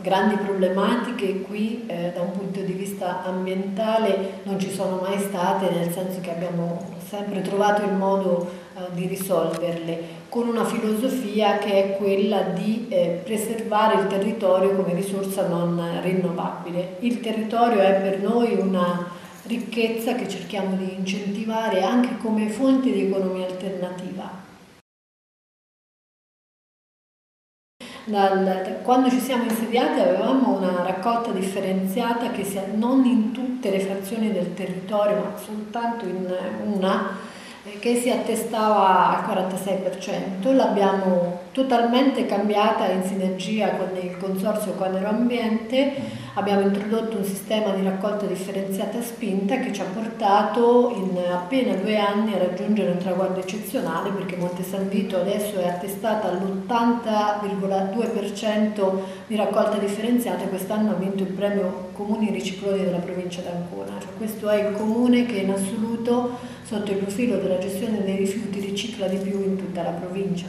grandi problematiche qui da un punto di vista ambientale non ci sono mai state, nel senso che abbiamo sempre trovato il modo di risolverle, con una filosofia che è quella di preservare il territorio come risorsa non rinnovabile. Il territorio è per noi una ricchezza che cerchiamo di incentivare anche come fonte di economia alternativa. Quando ci siamo insediati avevamo una raccolta differenziata che non in tutte le frazioni del territorio, ma soltanto in una, che si attestava al 46%, l'abbiamo totalmente cambiata in sinergia con il consorzio Conero Ambiente. Abbiamo introdotto un sistema di raccolta differenziata spinta che ci ha portato in appena 2 anni a raggiungere un traguardo eccezionale, perché Monte San Vito adesso è attestata all'80,2% di raccolta differenziata e quest'anno ha vinto il premio Comuni Ricicloni della provincia d'Ancona. Cioè, questo è il comune che in assoluto sotto il profilo della gestione dei rifiuti ricicla di più in tutta la provincia.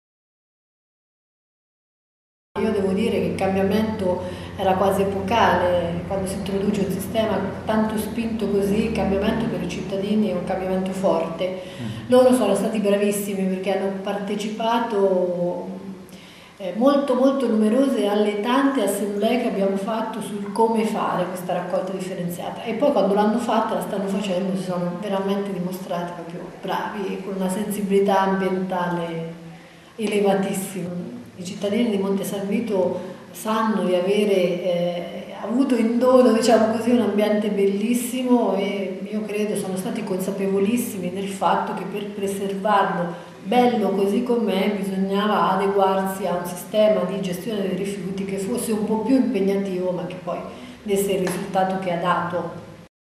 Io devo dire che il cambiamento era quasi epocale, quando si introduce un sistema tanto spinto così, il cambiamento per i cittadini è un cambiamento forte. Loro sono stati bravissimi perché hanno partecipato molto numerose alle tante assemblee che abbiamo fatto sul come fare questa raccolta differenziata, e poi quando l'hanno fatta, la stanno facendo, si sono veramente dimostrati proprio bravi, con una sensibilità ambientale elevatissima. I cittadini di Monte San Vito sanno di avere avuto in dono, diciamo così, un ambiente bellissimo, e io credo sono stati consapevolissimi del fatto che per preservarlo bello così com'è bisognava adeguarsi a un sistema di gestione dei rifiuti che fosse un po' più impegnativo, ma che poi desse il risultato che ha dato.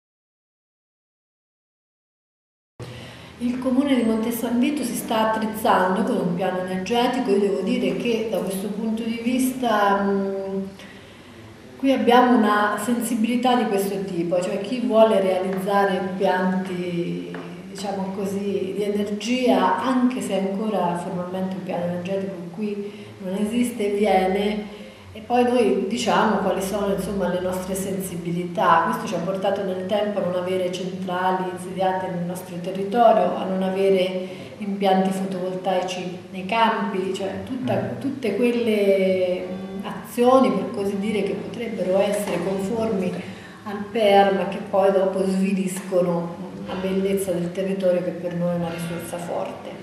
Il comune di Monte San Vito si sta attrezzando con un piano energetico. Io devo dire che da questo punto di vista qui abbiamo una sensibilità di questo tipo, cioè chi vuole realizzare impianti, diciamo così, di energia, anche se ancora formalmente un piano energetico qui non esiste, viene. E poi noi diciamo quali sono, insomma, le nostre sensibilità. Questo ci ha portato nel tempo a non avere centrali insediate nel nostro territorio, a non avere impianti fotovoltaici nei campi, cioè tutte quelle azioni, per così dire, che potrebbero essere conformi al PER, ma che poi dopo sviliscono la bellezza del territorio, che per noi è una risorsa forte.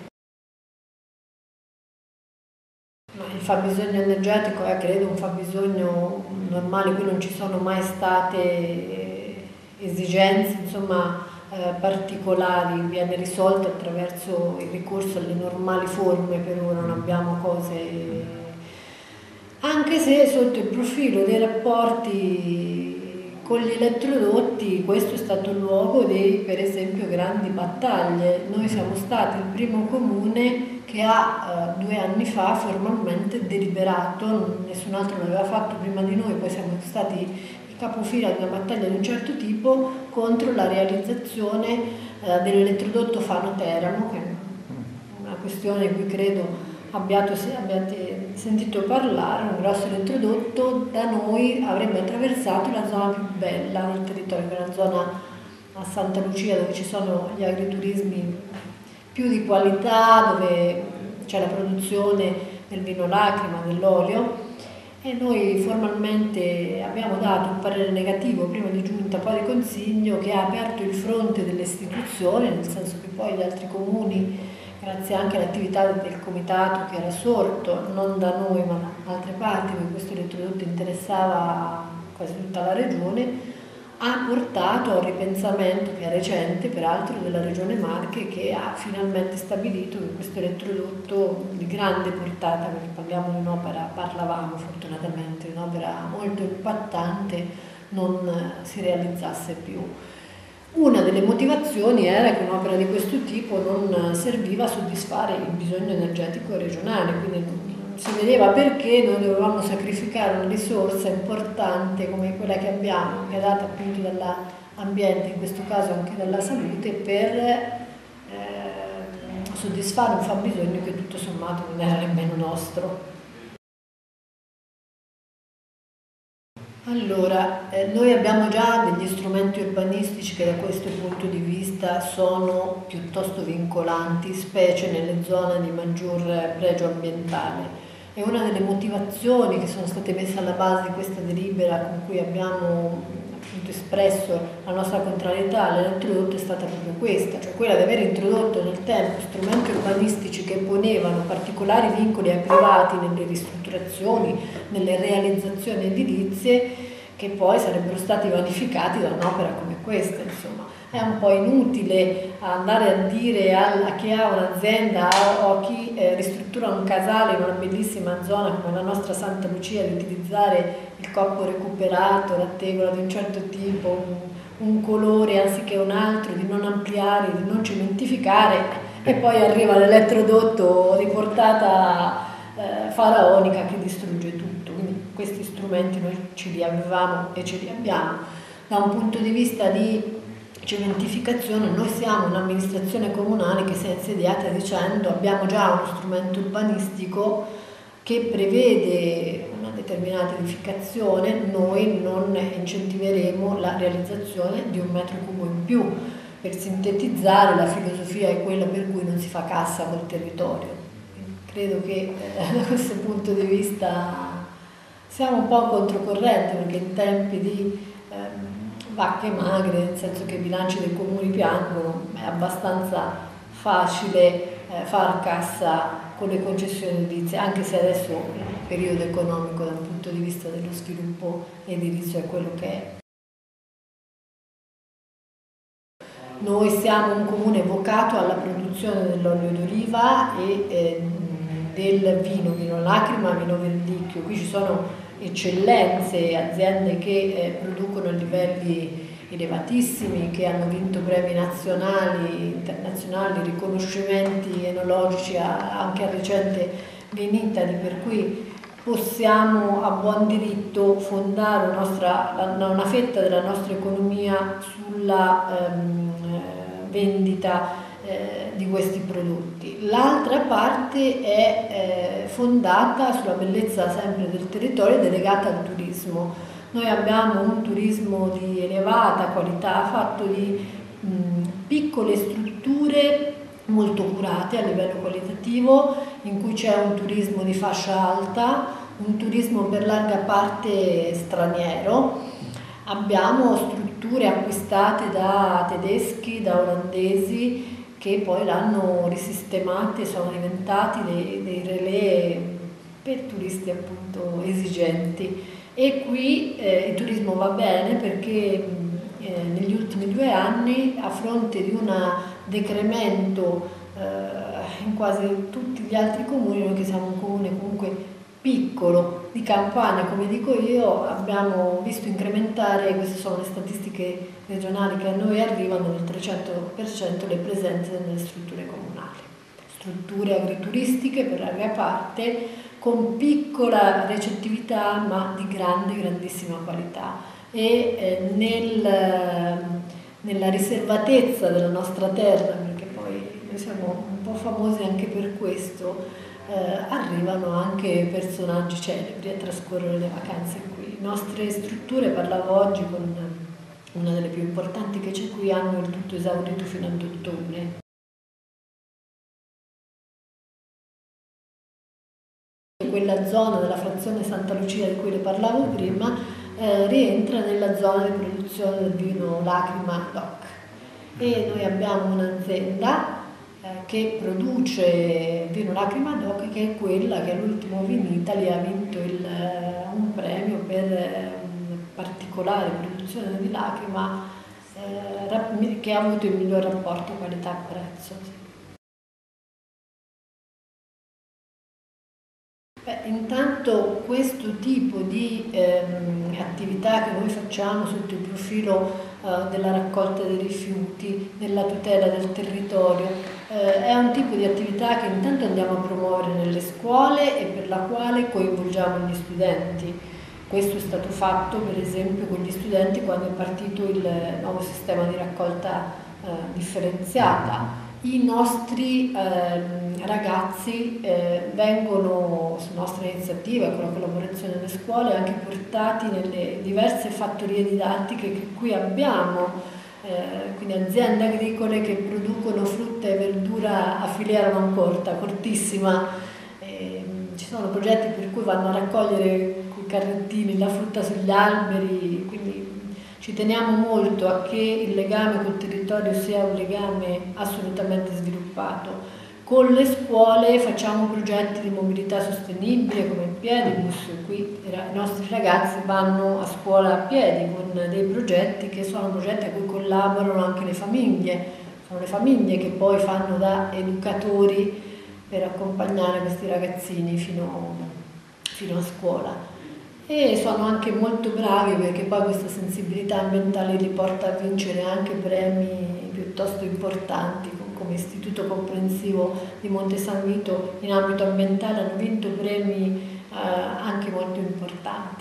Il fabbisogno energetico è, credo, un fabbisogno normale, qui non ci sono mai state esigenze, insomma, particolari, viene risolto attraverso il ricorso alle normali forme, per ora non abbiamo cose, anche se sotto il profilo dei rapporti con gli elettrodotti questo è stato il luogo di, per esempio, grandi battaglie. Noi siamo stati il primo comune che ha 2 anni fa formalmente deliberato, nessun altro l'aveva fatto prima di noi, poi siamo stati il capofila di una battaglia di un certo tipo contro la realizzazione dell'elettrodotto Fano-Teramo, che è una questione di cui credo abbiate sentito parlare. Un grosso elettrodotto da noi avrebbe attraversato la zona più bella del territorio, che è la zona a Santa Lucia, dove ci sono gli agriturismi più di qualità, dove c'è la produzione del vino lacrima, dell'olio, e noi formalmente abbiamo dato un parere negativo prima di giunta, poi di consiglio, che ha aperto il fronte delle istituzioni, nel senso che poi gli altri comuni, grazie anche all'attività del comitato che era sorto, non da noi ma da altre parti, perché questo elettrodotto interessava quasi tutta la regione, ha portato a un ripensamento che è recente, peraltro, della Regione Marche, che ha finalmente stabilito che questo elettrodotto di grande portata, perché parliamo di un'opera, parlavamo fortunatamente, di un'opera molto impattante, non si realizzasse più. Una delle motivazioni era che un'opera di questo tipo non serviva a soddisfare il bisogno energetico regionale, quindi non si vedeva perché noi dovevamo sacrificare una risorsa importante come quella che abbiamo, che è data appunto dall'ambiente, in questo caso anche dalla salute, per soddisfare un fabbisogno che tutto sommato non era nemmeno nostro. Allora, noi abbiamo già degli strumenti urbanistici che da questo punto di vista sono piuttosto vincolanti, specie nelle zone di maggior pregio ambientale. E una delle motivazioni che sono state messe alla base di questa delibera con cui abbiamo appunto espresso la nostra contrarietà all'introdotto è stata proprio questa, cioè quella di aver introdotto nel tempo strumenti urbanistici che ponevano particolari vincoli ai privati nelle ristrutturazioni, nelle realizzazioni edilizie, che poi sarebbero stati vanificati da un'opera come questa, insomma. È un po' inutile andare a dire a chi ha un'azienda o a chi ristruttura un casale in una bellissima zona come la nostra Santa Lucia di utilizzare il coppo recuperato, la tegola di un certo tipo, un colore anziché un altro, di non ampliare, di non cementificare, e poi arriva l'elettrodotto di portata faraonica che distrugge tutto. Quindi questi strumenti noi ce li avevamo e ce li abbiamo. Da un punto di vista di cementificazione, noi siamo un'amministrazione comunale che si è insediata dicendo abbiamo già uno strumento urbanistico che prevede una determinata edificazione, noi non incentiveremo la realizzazione di un metro cubo in più. Per sintetizzare, la filosofia è quella per cui non si fa cassa col territorio. Credo che da questo punto di vista siamo un po' controcorrente, perché in tempi di vacche magre, nel senso che i bilanci dei comuni piangono, è abbastanza facile far cassa con le concessioni edilizie, anche se adesso il periodo economico dal punto di vista dello sviluppo edilizio è quello che è. Noi siamo un comune vocato alla produzione dell'olio d'oliva e del vino lacrima, vino verdicchio. Qui ci sono eccellenze, aziende che producono a livelli elevatissimi, che hanno vinto premi nazionali, internazionali, riconoscimenti enologici anche a recente Vinitali, per cui possiamo a buon diritto fondare una fetta della nostra economia sulla vendita di questi prodotti. L'altra parte è fondata sulla bellezza sempre del territorio e legata al turismo. Noi abbiamo un turismo di elevata qualità, fatto di piccole strutture molto curate a livello qualitativo, in cui c'è un turismo di fascia alta, un turismo per larga parte straniero. Abbiamo strutture acquistate da tedeschi, da olandesi, che poi l'hanno risistemate, sono diventati dei relè per turisti appunto esigenti. E qui il turismo va bene perché negli ultimi 2 anni, a fronte di un decremento in quasi tutti gli altri comuni, noi che siamo un comune comunque piccolo di campagna, come dico io, abbiamo visto incrementare, queste sono le statistiche regionali che a noi arrivano, del 300% le presenze nelle strutture comunali, strutture agrituristiche per larga parte, con piccola recettività ma di grandissima qualità, e nella riservatezza della nostra terra, perché poi noi siamo un po' famosi anche per questo, arrivano anche personaggi celebri a trascorrere le vacanze qui. Le nostre strutture, parlavo oggi con una delle più importanti che c'è qui, hanno il tutto esaurito fino ad ottobre. Quella zona della frazione Santa Lucia di cui le parlavo prima rientra nella zona di produzione del vino Lacrima DOC, e noi abbiamo un'azienda che produce vino Lacrima DOC, che è quella che all'ultimo Vinitali ha vinto un premio per una particolare produzione di lacrima che ha avuto il miglior rapporto qualità-prezzo. Intanto questo tipo di attività che noi facciamo sotto il profilo della raccolta dei rifiuti, della tutela del territorio, è un tipo di attività che intanto andiamo a promuovere nelle scuole e per la quale coinvolgiamo gli studenti. Questo è stato fatto per esempio con gli studenti quando è partito il nuovo sistema di raccolta differenziata. I nostri ragazzi vengono, su nostra iniziativa, con la collaborazione delle scuole, anche portati nelle diverse fattorie didattiche che qui abbiamo, quindi aziende agricole che producono frutta e verdura a filiera non corta, cortissima. Ci sono progetti per cui vanno a raccogliere con i carrettini la frutta sugli alberi, quindi ci teniamo molto a che il legame col territorio sia un legame assolutamente sviluppato. Con le scuole facciamo progetti di mobilità sostenibile come il piedibus, qui i nostri ragazzi vanno a scuola a piedi con dei progetti che sono progetti a cui collaborano anche le famiglie, sono le famiglie che poi fanno da educatori per accompagnare questi ragazzini fino a scuola. E sono anche molto bravi perché poi questa sensibilità ambientale li porta a vincere anche premi piuttosto importanti, come Istituto Comprensivo di Monte San Vito in ambito ambientale hanno vinto premi anche molto importanti.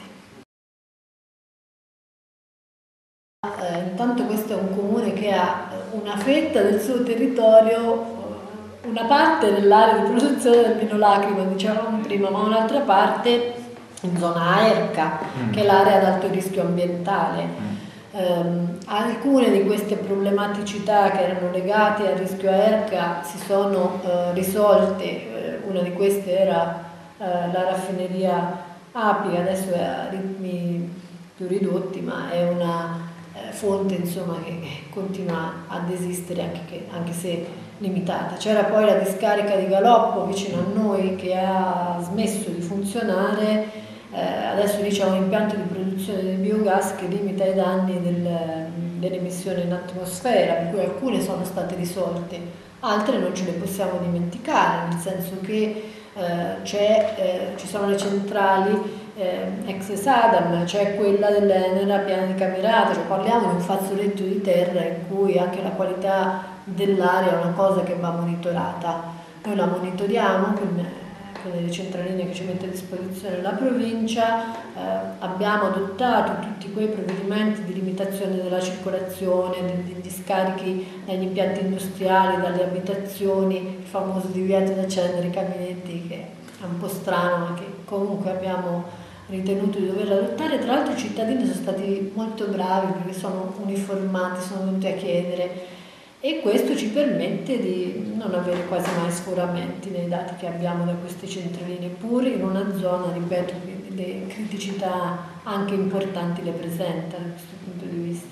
Intanto questo è un comune che ha una fetta del suo territorio, una parte dell'area di produzione del vino lacrima, dicevamo prima, ma un'altra parte in zona ERCA, che è l'area ad alto rischio ambientale. Alcune di queste problematicità che erano legate al rischio ERCA si sono risolte, una di queste era la raffineria Api, adesso è a ritmi più ridotti, ma è una fonte insomma, che continua ad esistere anche se limitata. C'era poi la discarica di Galoppo vicino a noi che ha smesso di funzionare. Adesso lì c'è un impianto di produzione del biogas che limita i danni dell'emissione in atmosfera, per cui alcune sono state risolte, altre non ce le possiamo dimenticare, nel senso che ci sono le centrali ex Sadam, c'è quella dell'Enel Piana di Camerata, cioè parliamo di un fazzoletto di terra in cui anche la qualità dell'aria è una cosa che va monitorata. Noi la monitoriamo con delle centraline che ci mette a disposizione la provincia, abbiamo adottato tutti quei provvedimenti di limitazione della circolazione, degli scarichi dagli impianti industriali, dalle abitazioni, il famoso divieto di accendere i caminetti che è un po' strano ma che comunque abbiamo ritenuto di dover adottare. Tra l'altro i cittadini sono stati molto bravi perché sono uniformati, sono venuti a chiedere e questo ci permette di non avere quasi mai sforamenti nei dati che abbiamo da queste centraline, pur in una zona, ripeto, che le criticità anche importanti le presenta da questo punto di vista.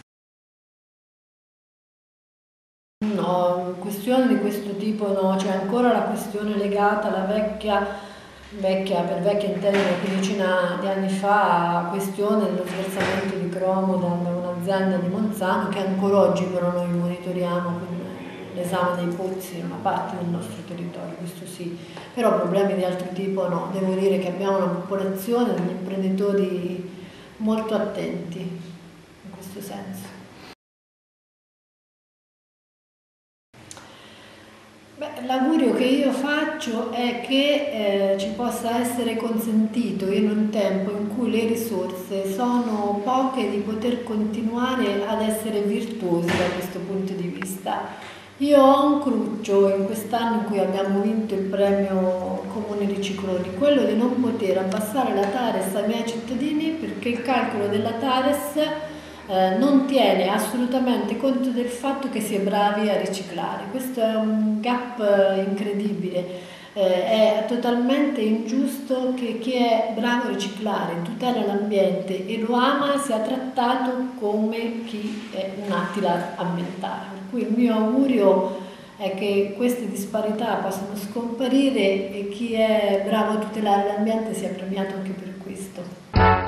No, questioni di questo tipo no, c'è ancora la questione legata alla vecchia per vecchia intendo una quindicina di anni fa, questione dello sversamento di cromo da un'azienda di Monsanto che ancora oggi però noi monitoriamo con l'esame dei pozzi in una parte del nostro territorio, questo sì, però problemi di altro tipo no, devo dire che abbiamo una popolazione degli imprenditori molto attenti in questo senso. L'augurio che io faccio è che ci possa essere consentito in un tempo in cui le risorse sono poche di poter continuare ad essere virtuosi da questo punto di vista. Io ho un cruccio in quest'anno in cui abbiamo vinto il premio Comune Ricicloni, quello di non poter abbassare la TARES ai miei cittadini perché il calcolo della TARES non tiene assolutamente conto del fatto che si è bravi a riciclare. Questo è un gap incredibile, è totalmente ingiusto che chi è bravo a riciclare, tutela l'ambiente e lo ama sia trattato come chi è un attila ambientale. Per cui il mio augurio è che queste disparità possano scomparire e chi è bravo a tutelare l'ambiente sia premiato anche per questo.